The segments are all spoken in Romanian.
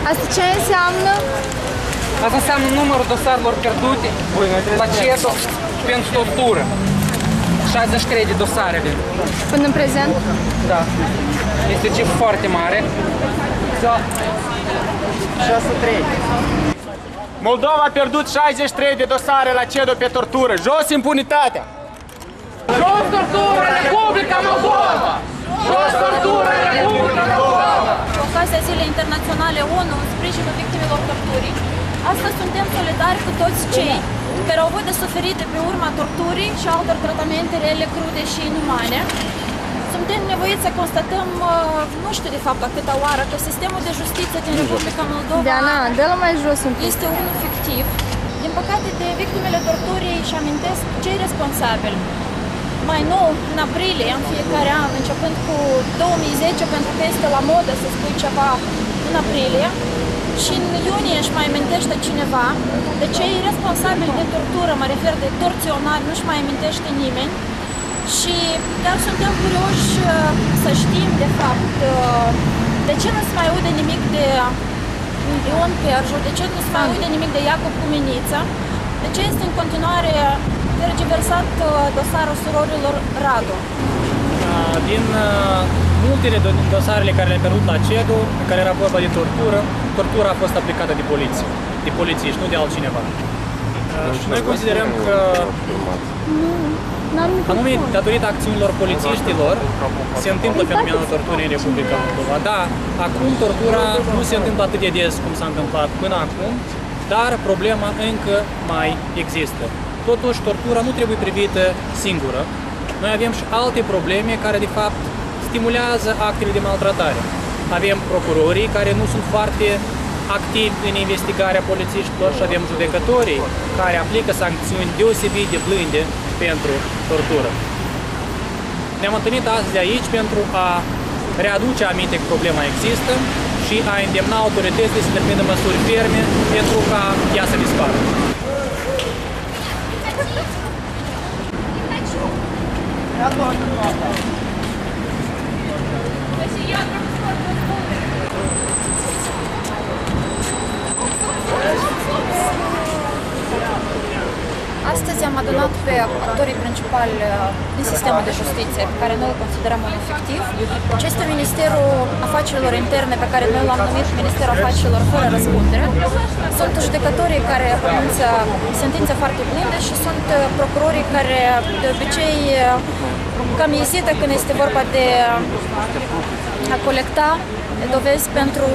Asta ce înseamnă? Asta înseamnă numărul dosarelor pierdute la CEDO pentru tortură. 63 de dosare avem. Până în prezent? Da. Este o cifră foarte mare. 603. Moldova a pierdut 63 de dosare la CEDO pe tortură. Jos impunitatea! Jos tortură, Republica Moldova! Jos tortură, Republica Moldova! Cu ocazia Zilei Internaționale ONU în sprijinul victimelor torturii, astăzi suntem solidari cu toți cei care au avut de suferit de pe urma torturii și altor tratamente rele, crude și inumane. Suntem nevoiți să constatăm, nu știu de fapt a câta oară, că sistemul de justiție din Republica Moldova dă-l mai jos un pic. este unul fictiv. Din păcate, de victimele torturii își amintesc cei responsabili. Mai nou, în aprilie, în fiecare an, începând cu 2010, pentru că este la modă să spui ceva în aprilie, și în iunie își mai amintește cineva, de cei responsabili de tortură, mă refer de torționari, nu-și mai amintește nimeni. Și chiar suntem curioși să știm, de fapt, de ce nu se mai aude nimic de Ion Perju, de ce nu se mai aude nimic de Iacob Cuminiță, de ce este în continuare tergiversat dosarul surorilor Radu. Din multele dosarele care le-am pierdut la CEDO, în care era vorba de tortură, tortura a fost aplicată de poliție, de polițiști, nu de altcineva. Și noi considerăm că anume, datorită acțiunilor polițiștilor, se întâmplă fenomenul torturii în Republica Moldova. Da, acum tortura nu se întâmplă atât de des cum s-a întâmplat până acum, dar problema încă mai există. Totuși, tortura nu trebuie privită singură. Noi avem și alte probleme care, de fapt, stimulează actele de maltratare. Avem procurorii care nu sunt foarte activi în investigarea polițiștilor și avem judecătorii care aplică sancțiuni deosebit de blânde pentru tortură. Ne-am întâlnit astăzi aici pentru a readuce aminte că problema există și a îndemna autoritățile să determină măsuri ferme pentru ca ea să dispară. Astăzi am adunat pe actorii principali din sistemul de justiție, pe care noi îl considerăm un efectiv. Este Ministerul Afacerilor Interne, pe care noi l-am numit Ministerul Afacerilor fără răspundere. Sunt judecătorii care pronunță sentințe foarte blânde și sunt procurorii care de obicei cam ezită când este vorba de a colecta dovezi pentru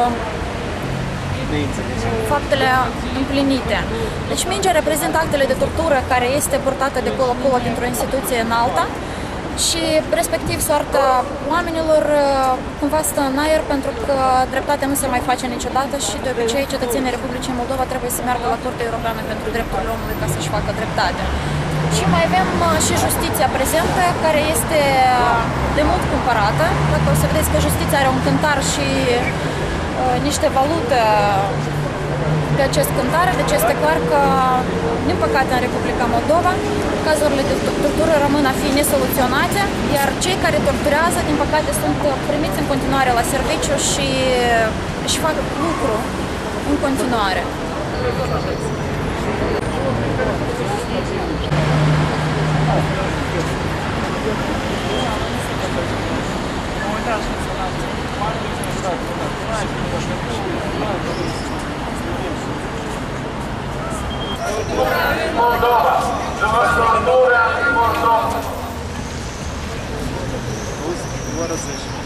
faptele împlinite. Deci mingea reprezintă actele de tortură care este purtată de colo-colo dintr-o instituție în alta și respectiv soarta oamenilor cumva stă în aer pentru că dreptatea nu se mai face niciodată și de obicei cetățenii Republicii Moldova trebuie să meargă la Curtea Europeană pentru Drepturile Omului ca să-și facă dreptate. Și mai avem și justiția prezentă, care este de mult cumpărată. Dacă o să vedeți că justiția are un cântar și niște valute pe acest cântar, deci este clar că, din păcate, în Republica Moldova, cazurile de tortură rămân a fi nesoluționate, iar cei care torturează, din păcate, sunt primiți în continuare la serviciu și își fac lucru în continuare. Moldova! Tortura în Moldova!